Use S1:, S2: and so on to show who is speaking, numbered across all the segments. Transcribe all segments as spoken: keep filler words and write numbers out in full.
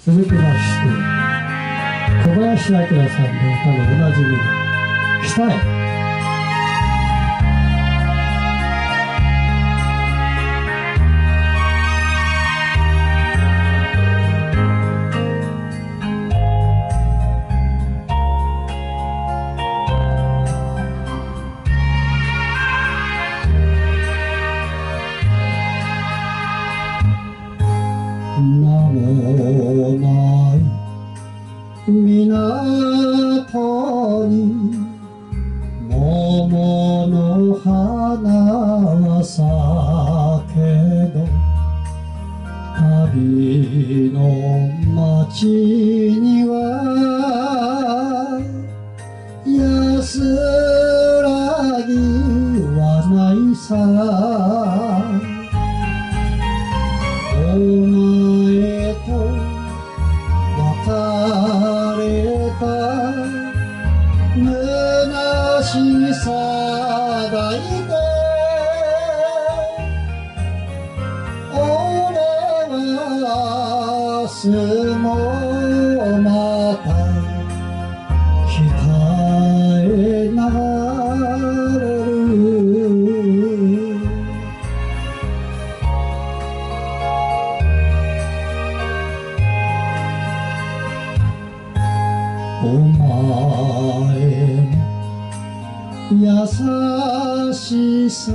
S1: 続きまして小林明さんの歌のおなじみの「北へ」。名もない港に桃の花は咲けど、旅の街には安らぎはないさ。お前と別れた虚しさ抱いて、俺は明日もまた北へ流れる。お前優しさ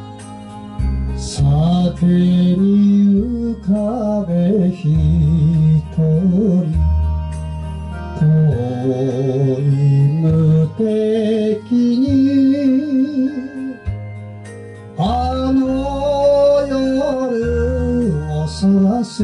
S1: 酒に浮かべ一人、遠い無敵にあの夜をさらす。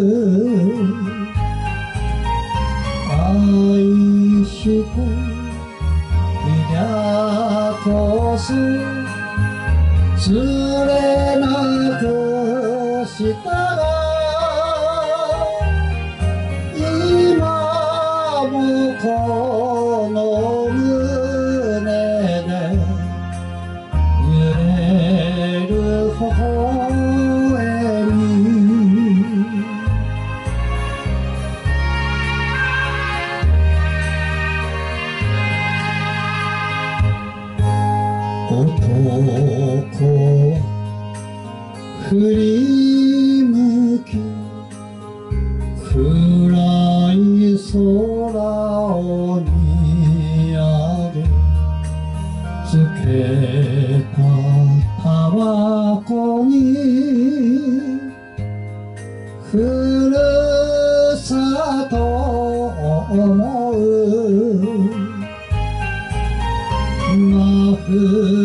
S1: 愛していやこそつれなくしたが、今もこの胸で揺れる微笑み。男振り向き暗い空を見上げ、つけたタバコにふるさとを思う。真冬